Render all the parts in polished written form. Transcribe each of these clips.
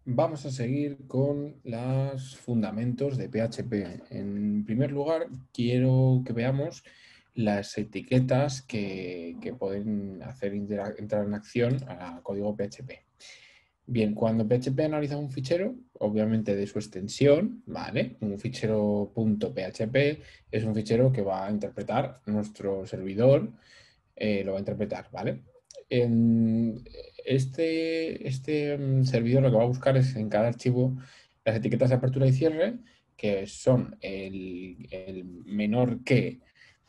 Vamos a seguir con los fundamentos de PHP. En primer lugar, quiero que veamos las etiquetas que pueden hacer entrar en acción a código PHP. Bien, cuando PHP analiza un fichero, obviamente de su extensión, ¿vale? Un fichero .php es un fichero que va a interpretar nuestro servidor, lo va a interpretar, ¿vale? En este servidor lo que va a buscar es en cada archivo las etiquetas de apertura y cierre, que son el menor que,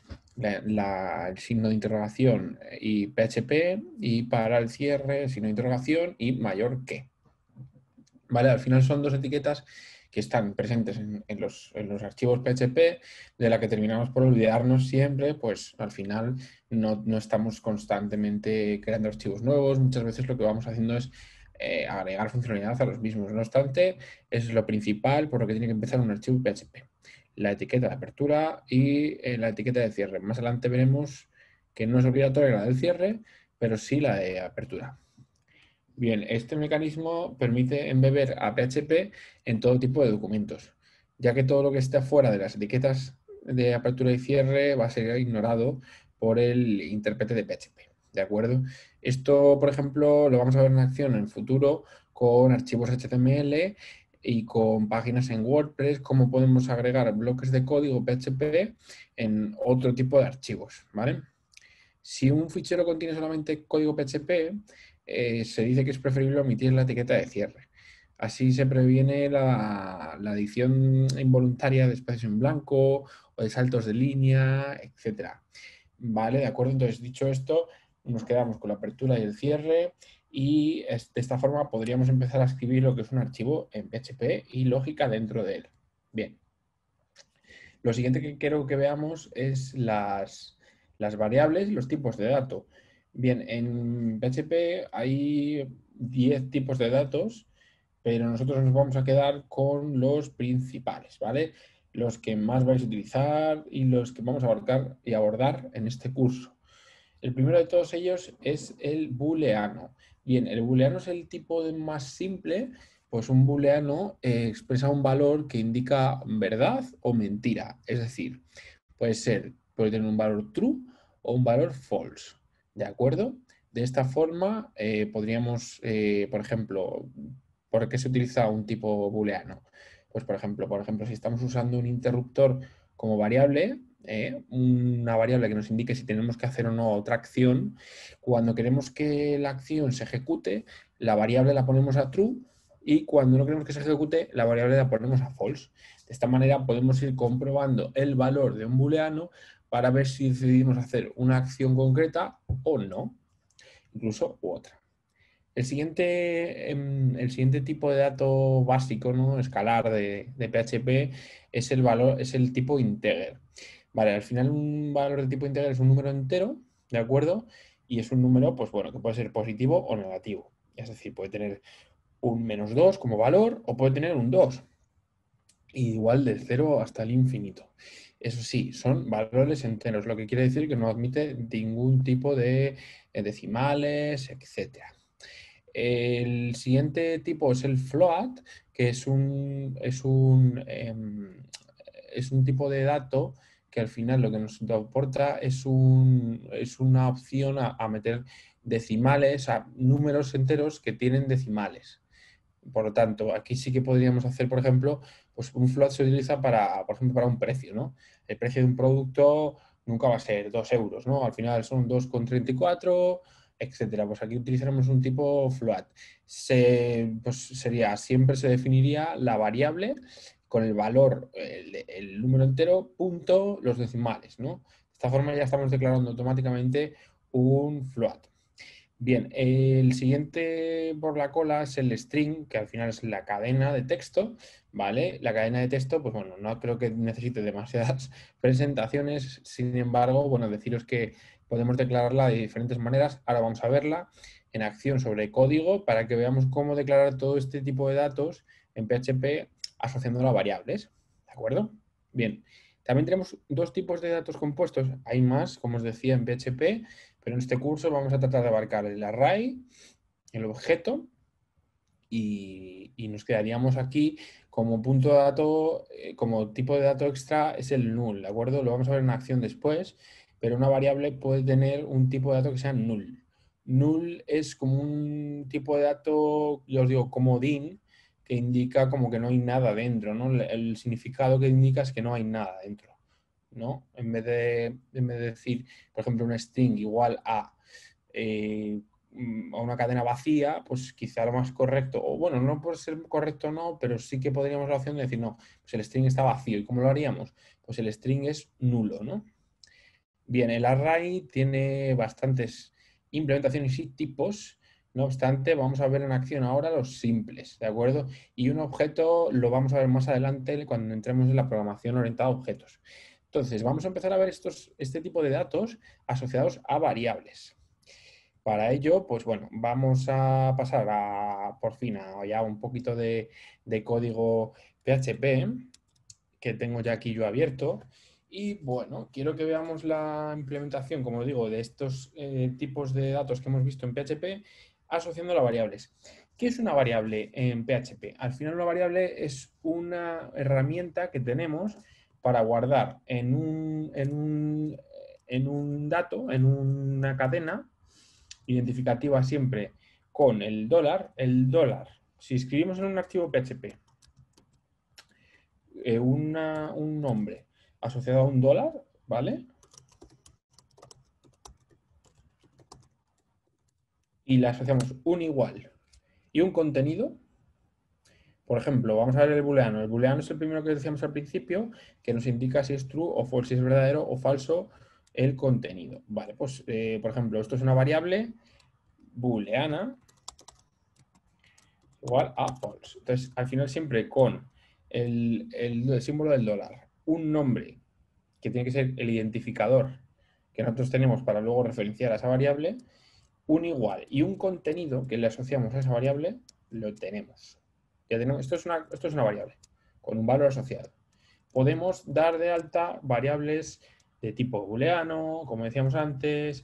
el signo de interrogación y PHP, y para el cierre, el signo de interrogación y mayor que. ¿Vale? Al final son dos etiquetas que están presentes en los archivos PHP, de la que terminamos por olvidarnos siempre, pues al final no estamos constantemente creando archivos nuevos. Muchas veces lo que vamos haciendo es agregar funcionalidad a los mismos. No obstante, es lo principal por lo que tiene que empezar un archivo PHP. La etiqueta de apertura y la etiqueta de cierre. Más adelante veremos que no es obligatoria la del cierre, pero sí la de apertura. Bien, este mecanismo permite embeber a PHP en todo tipo de documentos, ya que todo lo que esté fuera de las etiquetas de apertura y cierre va a ser ignorado por el intérprete de PHP. ¿De acuerdo? Esto, por ejemplo, lo vamos a ver en acción en el futuro con archivos HTML y con páginas en WordPress, cómo podemos agregar bloques de código PHP en otro tipo de archivos, ¿vale? Si un fichero contiene solamente código PHP, se dice que es preferible omitir la etiqueta de cierre. Así se previene la adición involuntaria de espacios en blanco o de saltos de línea, etcétera. Vale, de acuerdo. Entonces, dicho esto, nos quedamos con la apertura y el cierre y de esta forma podríamos empezar a escribir lo que es un archivo en PHP y lógica dentro de él. Bien. Lo siguiente que quiero que veamos es las variables y los tipos de dato. Bien, en PHP hay 10 tipos de datos, pero nosotros nos vamos a quedar con los principales, ¿vale? Los que más vais a utilizar y los que vamos a abarcar y abordar en este curso. El primero de todos ellos es el booleano. Bien, el booleano es el tipo de más simple, pues un booleano expresa un valor que indica verdad o mentira. Es decir, puede tener un valor true o un valor false. ¿De acuerdo? De esta forma podríamos, por ejemplo, ¿por qué se utiliza un tipo booleano? Pues por ejemplo, si estamos usando un interruptor como variable, una variable que nos indique si tenemos que hacer o no otra acción, cuando queremos que la acción se ejecute, la variable la ponemos a true y cuando no queremos que se ejecute, la variable la ponemos a false. De esta manera podemos ir comprobando el valor de un booleano para ver si decidimos hacer una acción concreta o no, incluso u otra. El siguiente tipo de dato básico, ¿no? Escalar de PHP es el tipo integer. Vale, al final un valor de tipo integer es un número entero, ¿de acuerdo? Y es un número, pues bueno, que puede ser positivo o negativo. Es decir, puede tener un -2 como valor o puede tener un 2. Igual del 0 hasta el infinito. Eso sí, son valores enteros, lo que quiere decir que no admite ningún tipo de decimales, etcétera. El siguiente tipo es el float, que es un tipo de dato que al final lo que nos aporta es una opción a meter decimales, a números enteros que tienen decimales. Por lo tanto, aquí sí que podríamos hacer, por ejemplo, pues un float se utiliza para, por ejemplo, para un precio, ¿no? El precio de un producto nunca va a ser 2 euros, ¿no? Al final son 2,34, etcétera. Pues aquí utilizaremos un tipo float. Siempre se definiría la variable con el valor, el número entero, punto, los decimales, ¿no? De esta forma ya estamos declarando automáticamente un float. Bien, el siguiente por la cola es el string, que al final es la cadena de texto, ¿vale? La cadena de texto, pues bueno, no creo que necesite demasiadas presentaciones, sin embargo, bueno, deciros que podemos declararla de diferentes maneras. Ahora vamos a verla en acción sobre código para que veamos cómo declarar todo este tipo de datos en PHP asociándolo a variables, ¿de acuerdo? Bien, también tenemos dos tipos de datos compuestos, hay más, como os decía, en PHP, pero en este curso vamos a tratar de abarcar el array, el objeto y nos quedaríamos aquí como punto de dato, como tipo de dato extra es el null, ¿de acuerdo? Lo vamos a ver en acción después, pero una variable puede tener un tipo de dato que sea null. Null es como un tipo de dato, yo os digo, comodín, que indica como que no hay nada dentro, ¿no? El significado que indica es que no hay nada dentro, ¿no? En vez de decir, por ejemplo, un string igual a una cadena vacía, pues quizá lo más correcto, o bueno, no puede ser correcto o no, pero sí que podríamos la opción de decir, no, pues el string está vacío. ¿Y cómo lo haríamos? Pues el string es nulo, ¿no? Bien, el array tiene bastantes implementaciones y tipos. No obstante, vamos a ver en acción ahora los simples, ¿de acuerdo? Y un objeto lo vamos a ver más adelante cuando entremos en la programación orientada a objetos. Entonces, vamos a empezar a ver este tipo de datos asociados a variables. Para ello, pues bueno, vamos a pasar por fin a ya un poquito de código PHP que tengo ya aquí yo abierto. Y bueno, quiero que veamos la implementación, como digo, de estos tipos de datos que hemos visto en PHP asociando las variables. ¿Qué es una variable en PHP? Al final una variable es una herramienta que tenemos para guardar en un dato, en una cadena identificativa siempre con el dólar. El dólar, si escribimos en un archivo PHP un nombre asociado a un dólar, ¿vale? Y le asociamos un igual y un contenido. Por ejemplo, vamos a ver el booleano. El booleano es el primero que decíamos al principio, que nos indica si es true o false, si es verdadero o falso el contenido. Vale, pues, por ejemplo, esto es una variable booleana igual a false. Entonces, al final siempre con el símbolo del dólar, un nombre que tiene que ser el identificador que nosotros tenemos para luego referenciar a esa variable, un igual y un contenido que le asociamos a esa variable, lo tenemos. Ya tenemos esto es una variable con un valor asociado. Podemos dar de alta variables de tipo booleano, como decíamos antes.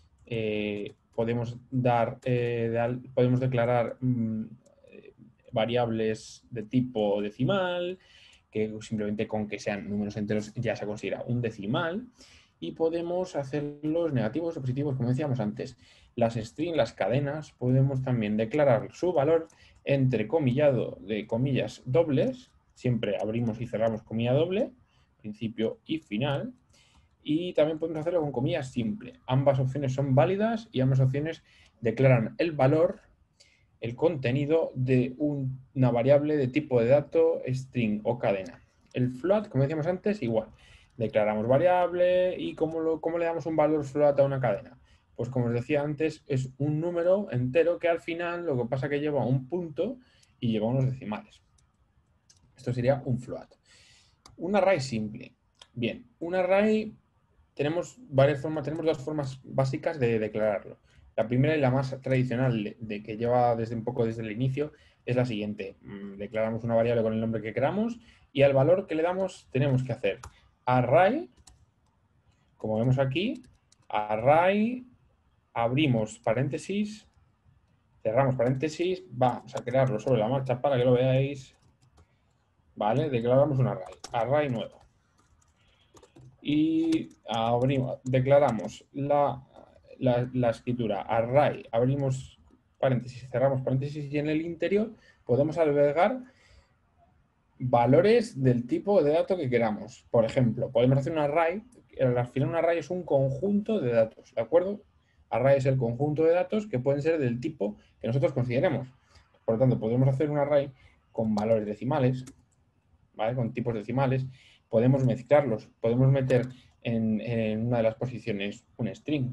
Podemos declarar variables de tipo decimal, que simplemente con que sean números enteros ya se considera un decimal. Y podemos hacerlos negativos o positivos, como decíamos antes. Las strings, las cadenas, podemos también declarar su valor entrecomillado de comillas dobles. Siempre abrimos y cerramos comilla doble, principio y final. Y también podemos hacerlo con comillas simple. Ambas opciones son válidas y ambas opciones declaran el valor, el contenido de una variable de tipo de dato, string o cadena. El float, como decíamos antes, igual. Declaramos variable y ¿cómo le damos un valor float a una cadena? Pues como os decía antes, es un número entero que al final lo que pasa es que lleva un punto y lleva unos decimales. Esto sería un float. Un array simple. Bien, un array tenemos dos formas básicas de declararlo. La primera y la más tradicional de que lleva desde el inicio es la siguiente. Declaramos una variable con el nombre que queramos y al valor que le damos tenemos que hacer array, como vemos aquí, array, abrimos paréntesis, cerramos paréntesis, vamos a crearlo sobre la marcha para que lo veáis. Vale, declaramos un array nuevo. Y declaramos la escritura array, abrimos paréntesis, cerramos paréntesis y en el interior podemos albergar valores del tipo de dato que queramos. Por ejemplo, podemos hacer un array, al final un array es un conjunto de datos, ¿de acuerdo? Array es el conjunto de datos que pueden ser del tipo que nosotros consideremos. Por lo tanto, podemos hacer un array con valores decimales, ¿vale? Con tipos decimales. Podemos mezclarlos, podemos meter en una de las posiciones un string.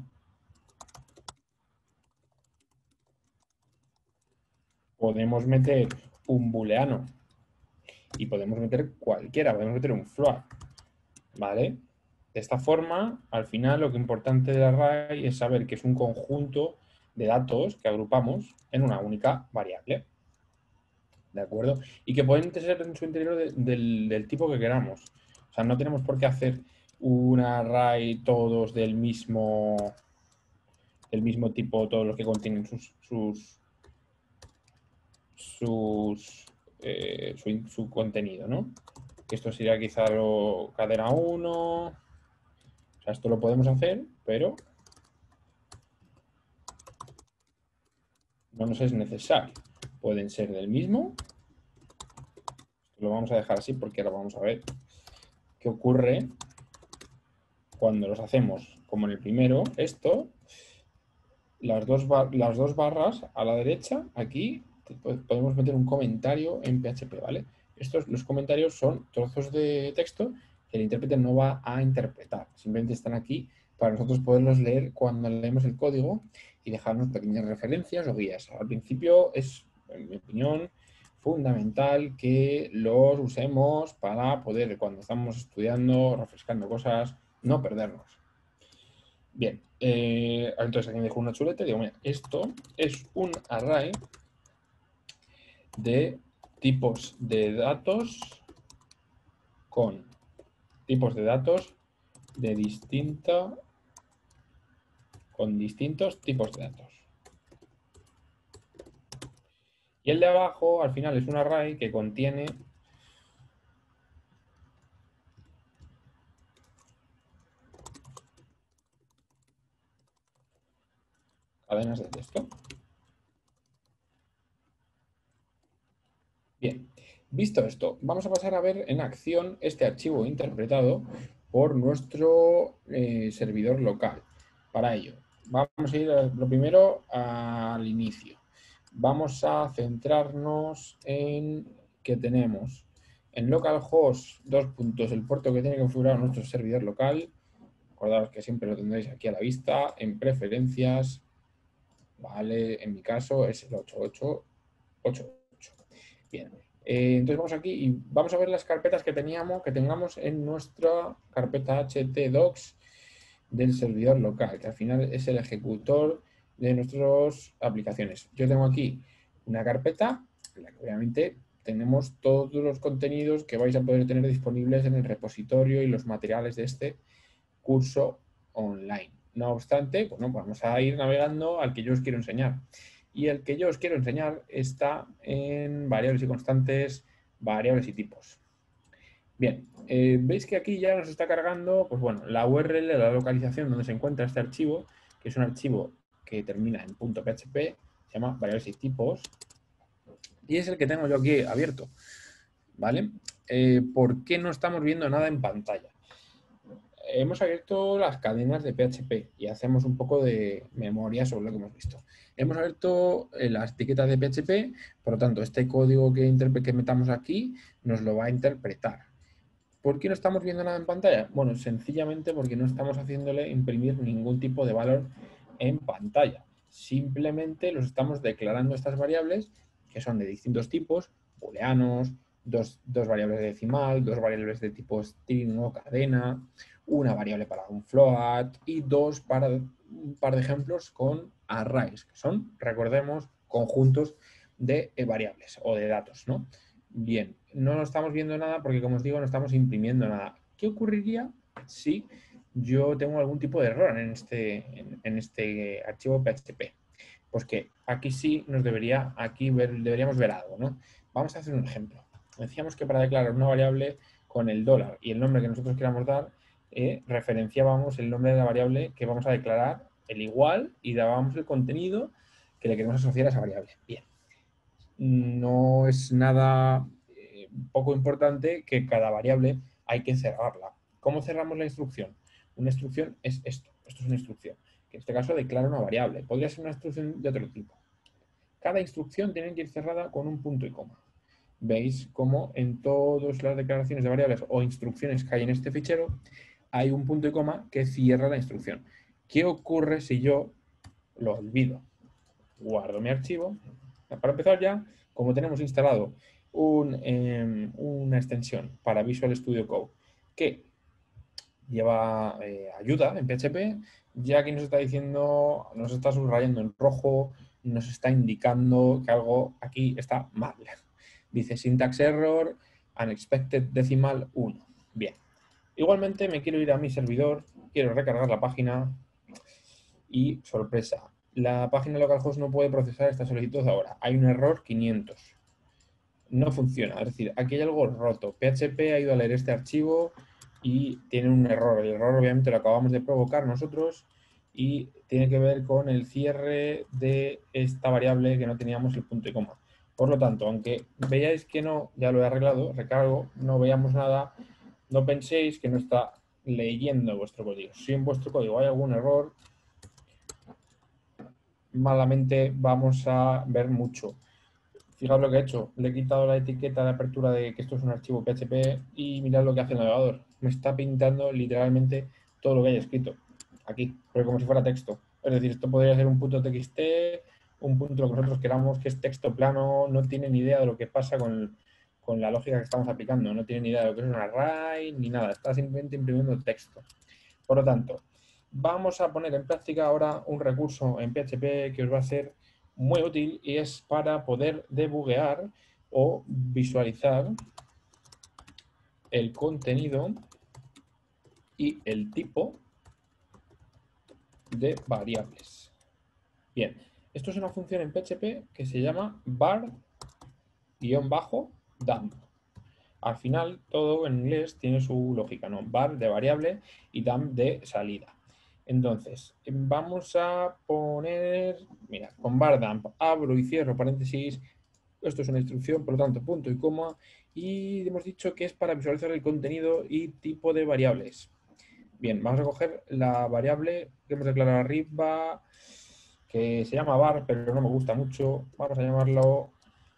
Podemos meter un booleano y podemos meter cualquiera, podemos meter un float, ¿vale? De esta forma, al final, lo que es importante del array es saber que es un conjunto de datos que agrupamos en una única variable, ¿de acuerdo? Y que pueden ser en su interior del tipo que queramos. O sea, no tenemos por qué hacer un array todos del mismo tipo, todos los que contienen sus su contenido, ¿no? Esto sería quizá cadena 1. O sea, esto lo podemos hacer, pero no nos es necesario. Pueden ser del mismo. Lo vamos a dejar así porque ahora vamos a ver qué ocurre cuando los hacemos como en el primero. Esto, las dos barras a la derecha, aquí podemos meter un comentario en PHP, ¿vale? Los comentarios son trozos de texto que el intérprete no va a interpretar. Simplemente están aquí para nosotros poderlos leer cuando leemos el código y dejarnos pequeñas referencias o guías. Al principio es, en mi opinión, fundamental que los usemos para poder, cuando estamos estudiando, refrescando cosas, no perdernos. Bien, entonces aquí me dejo una chuleta y digo, mira, esto es un array de tipos de datos con tipos de datos de con distintos tipos de datos. Y el de abajo, al final, es un array que contiene cadenas de texto. Bien, visto esto, vamos a pasar a ver en acción este archivo interpretado por nuestro servidor local. Para ello, vamos a ir lo primero al inicio. Vamos a centrarnos en que tenemos en localhost 2 puntos el puerto que tiene configurado nuestro servidor local. Acordaos que siempre lo tendréis aquí a la vista, en preferencias, vale, en mi caso es el 8888. Bien, entonces vamos aquí y vamos a ver las carpetas que tengamos en nuestra carpeta htdocs del servidor local, que al final es el ejecutor de nuestras aplicaciones. Yo tengo aquí una carpeta en la que obviamente tenemos todos los contenidos que vais a poder tener disponibles en el repositorio y los materiales de este curso online. No obstante, bueno, vamos a ir navegando al que yo os quiero enseñar. Y el que yo os quiero enseñar está en variables y constantes, variables y tipos. Bien, veis que aquí ya nos está cargando, pues bueno, la URL, la localización donde se encuentra este archivo, que es un archivo que termina en .php, se llama variables y tipos, y es el que tengo yo aquí abierto, ¿vale? ¿Por qué no estamos viendo nada en pantalla? Hemos abierto las cadenas de PHP y hacemos un poco de memoria sobre lo que hemos visto. Hemos abierto las etiquetas de PHP, por lo tanto, este código que metamos aquí nos lo va a interpretar. ¿Por qué no estamos viendo nada en pantalla? Bueno, sencillamente porque no estamos haciéndole imprimir ningún tipo de valor en pantalla. Simplemente los estamos declarando estas variables que son de distintos tipos, booleanos, dos variables de decimal, dos variables de tipo string o cadena, una variable para un float y dos para un par de ejemplos con arrays, que son, recordemos, conjuntos de variables o de datos, ¿no? Bien, no estamos viendo nada porque, como os digo, no estamos imprimiendo nada. ¿Qué ocurriría si yo tengo algún tipo de error en este archivo PHP? Pues que aquí sí deberíamos ver algo, ¿no? Vamos a hacer un ejemplo. Decíamos que para declarar una variable con el dólar y el nombre que nosotros queramos dar, referenciábamos el nombre de la variable que vamos a declarar, el igual, y dábamos el contenido que le queremos asociar a esa variable. Bien. No es nada poco importante que cada variable hay que cerrarla. ¿Cómo cerramos la instrucción? Una instrucción es esto. Esto es una instrucción, que en este caso declara una variable. Podría ser una instrucción de otro tipo. Cada instrucción tiene que ir cerrada con un punto y coma. Veis cómo en todas las declaraciones de variables o instrucciones que hay en este fichero hay un punto y coma que cierra la instrucción. ¿Qué ocurre si yo lo olvido? Guardo mi archivo. Para empezar ya, como tenemos instalado una extensión para Visual Studio Code que lleva ayuda en PHP, ya que nos está diciendo, nos está subrayando en rojo, nos está indicando que algo aquí está mal. Dice syntax error, unexpected decimal 1. Bien. Igualmente me quiero ir a mi servidor, quiero recargar la página y, sorpresa, la página localhost no puede procesar esta solicitud ahora. Hay un error 500. no funciona. Es decir, aquí hay algo roto. PHP ha ido a leer este archivo y tiene un error. El error obviamente lo acabamos de provocar nosotros y tiene que ver con el cierre de esta variable que no teníamos el punto y coma. Por lo tanto, aunque veáis que no, ya lo he arreglado, recargo, no veamos nada, no penséis que no está leyendo vuestro código. Si en vuestro código hay algún error, malamente vamos a ver mucho. Fijaos lo que he hecho. Le he quitado la etiqueta de apertura de que esto es un archivo PHP y mirad lo que hace el navegador. Me está pintando literalmente todo lo que hay escrito aquí, pero como si fuera texto. Es decir, esto podría ser un punto .txt, un punto lo que nosotros queramos, que es texto plano, no tiene ni idea de lo que pasa con la lógica que estamos aplicando, no tiene ni idea de lo que es un array, ni nada, está simplemente imprimiendo texto. Por lo tanto, vamos a poner en práctica ahora un recurso en PHP que os va a ser muy útil y es para poder debuguear o visualizar el contenido y el tipo de variables. Bien, esto es una función en PHP que se llama var-dump. Al final, todo en inglés tiene su lógica, ¿no? Var de variable y dump de salida. Entonces, vamos a poner, mira, con var dump abro y cierro paréntesis. Esto es una instrucción, por lo tanto, punto y coma. Y hemos dicho que es para visualizar el contenido y tipo de variables. Bien, vamos a coger la variable que hemos declarado arriba, que se llama var, pero no me gusta mucho. Vamos a llamarlo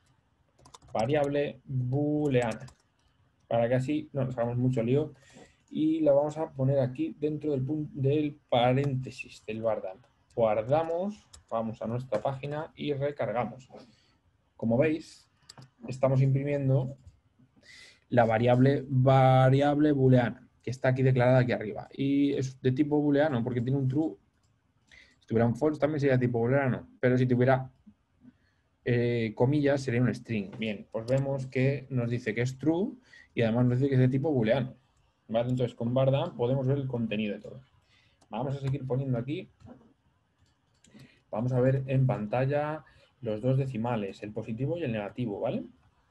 variable booleana, para que así no nos hagamos mucho lío. Y la vamos a poner aquí dentro del paréntesis del var-dump. Guardamos, vamos a nuestra página y recargamos. Como veis, estamos imprimiendo la variable booleana, que está aquí declarada aquí arriba. Y es de tipo booleano porque tiene un true. Si tuviera un false también sería tipo booleano, pero si tuviera comillas sería un string. Bien, pues vemos que nos dice que es true y además nos dice que es de tipo booleano. ¿Vale? Entonces con var-dump podemos ver el contenido de todo. Vamos a seguir poniendo aquí. Vamos a ver en pantalla los dos decimales, el positivo y el negativo, ¿vale?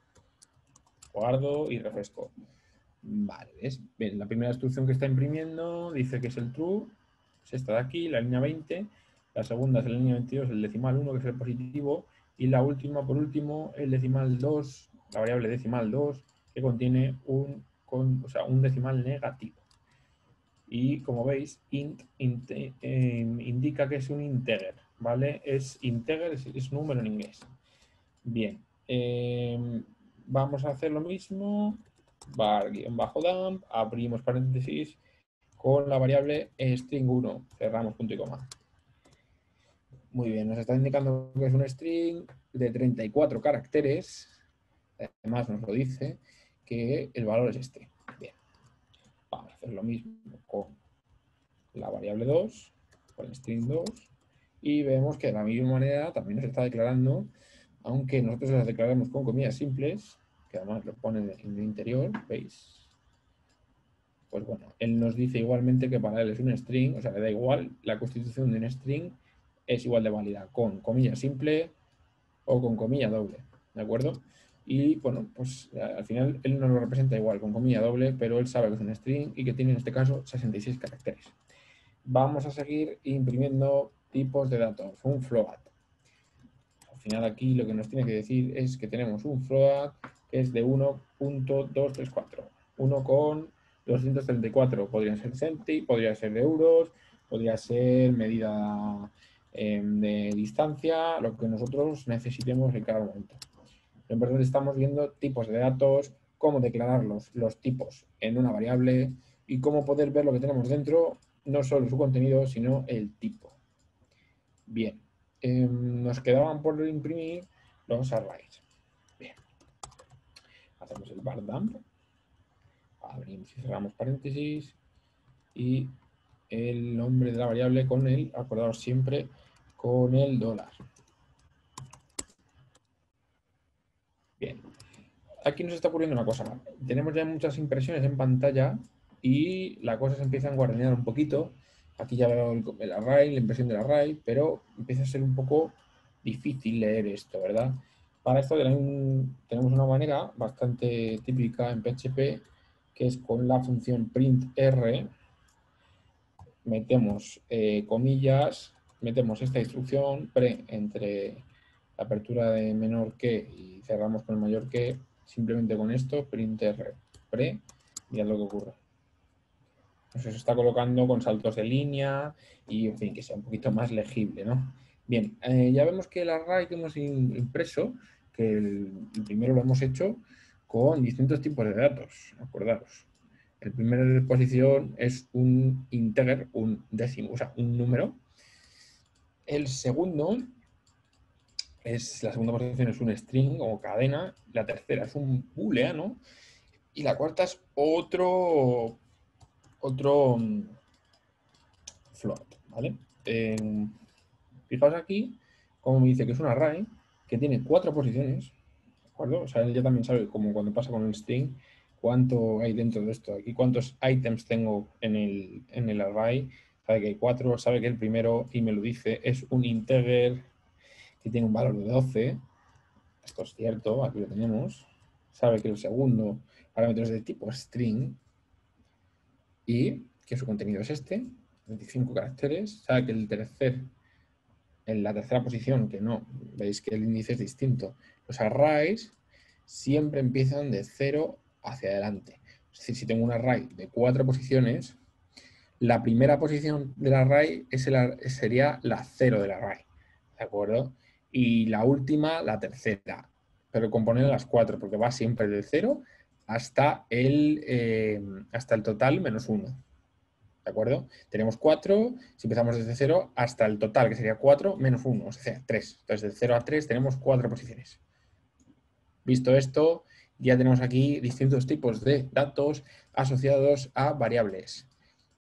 Guardo y refresco. Vale, ¿ves? Bien, la primera instrucción que está imprimiendo dice que es el true, es esta de aquí, la línea 20. La segunda es la línea 22, el decimal 1, que es el positivo. Y la última, por último, el decimal 2, la variable decimal 2, que contiene un decimal negativo. Y como veis, int indica que es un integer, ¿vale? Es integer, es número en inglés. Bien, vamos a hacer lo mismo, var-dump, abrimos paréntesis con la variable string1, cerramos punto y coma. Muy bien, nos está indicando que es un string de 34 caracteres, además nos lo dice que el valor es este. Bien, vamos a hacer lo mismo con la variable 2, con el string 2, y vemos que de la misma manera también nos está declarando, aunque nosotros las declaramos con comillas simples, que además lo pone en el interior, ¿veis? Pues bueno, él nos dice igualmente que para él es un string, o sea, le da igual, la constitución de un string es igual de válida con comilla simple o con comilla doble, ¿de acuerdo? Y bueno, pues al final él no lo representa igual con comilla doble, pero él sabe que es un string y que tiene en este caso 66 caracteres. Vamos a seguir imprimiendo tipos de datos, un float. Al final aquí lo que nos tiene que decir es que tenemos un float que es de 1.234. 1 con 234. Podría ser centi, podría ser de euros, podría ser medida de distancia, lo que nosotros necesitemos en cada momento. En verdad estamos viendo tipos de datos, cómo declarar los tipos en una variable y cómo poder ver lo que tenemos dentro, no solo su contenido, sino el tipo. Bien, nos quedaban por imprimir los arrays. Bien, hacemos el var-dump, abrimos y cerramos paréntesis y el nombre de la variable con el, acordaos siempre, con el $. Bien, aquí nos está ocurriendo una cosa. Tenemos ya muchas impresiones en pantalla y la cosa se empieza a enguardeñar un poquito. Aquí ya veo el array, la impresión del array, pero empieza a ser un poco difícil leer esto, ¿verdad? Para esto tenemos una manera bastante típica en PHP, que es con la función printr, metemos comillas, metemos esta instrucción pre entre la apertura de menor que y cerramos con el mayor que, simplemente con esto, printr pre, mirad lo que ocurre. Pues se está colocando con saltos de línea y, en fin, que sea un poquito más legible, ¿no? Bien, ya vemos que el array que hemos impreso, que el primero lo hemos hecho con distintos tipos de datos, acordaros. El primer posición es un integer, un décimo, o sea, un número. El segundo la segunda posición es un string o cadena. La tercera es un booleano. Y la cuarta es otro float, ¿vale? Fijaos aquí como me dice que es un array que tiene 4 posiciones, ¿de acuerdo? O sea, él ya también sabe, como cuando pasa con el string, cuánto hay dentro de esto. Aquí cuántos items tengo en el array. Sabe que hay 4, sabe que el primero, y me lo dice, es un integer que tiene un valor de 12. Esto es cierto, aquí lo tenemos. Sabe que el segundo parámetro es de tipo string y que su contenido es este, 25 caracteres. Sabe que en la tercera posición, que no, veis que el índice es distinto. Los arrays siempre empiezan de 0 hacia adelante. Es decir, si tengo un array de 4 posiciones, la primera posición del array sería la 0 del array, ¿de acuerdo? Y la última, la tercera, pero componiendo las 4, porque va siempre del 0 hasta el total menos 1. ¿De acuerdo? Tenemos 4, si empezamos desde 0 hasta el total, que sería 4 menos 1, o sea, 3. Entonces, de 0 a 3 tenemos 4 posiciones. Visto esto, ya tenemos aquí distintos tipos de datos asociados a variables.